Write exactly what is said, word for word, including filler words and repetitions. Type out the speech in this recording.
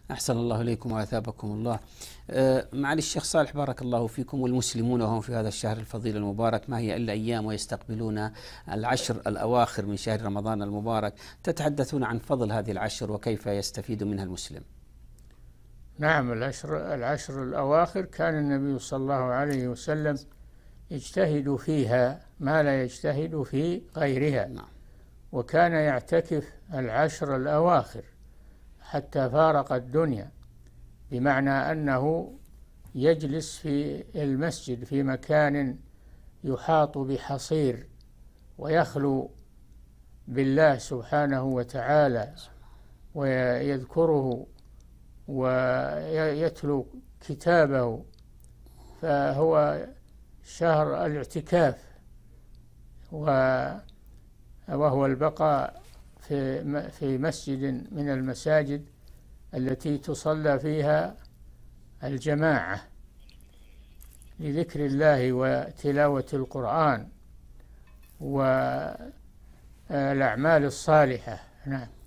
أحسن الله إليكم وأثابكم الله. أه معالي الشيخ صالح بارك الله فيكم، والمسلمون وهم في هذا الشهر الفضيل المبارك ما هي إلا أيام ويستقبلون العشر الأواخر من شهر رمضان المبارك، تتحدثون عن فضل هذه العشر وكيف يستفيد منها المسلم. نعم، العشر, العشر الأواخر كان النبي صلى الله عليه وسلم يجتهد فيها ما لا يجتهد في غيرها. نعم. وكان يعتكف العشر الأواخر حتى فارق الدنيا، بمعنى أنه يجلس في المسجد في مكان يحاط بحصير ويخلو بالله سبحانه وتعالى ويذكره ويتلو كتابه، فهو شهر الاعتكاف، وهو البقاء في في مسجد من المساجد التي تصلى فيها الجماعة لذكر الله وتلاوة القرآن والأعمال الصالحة. نعم.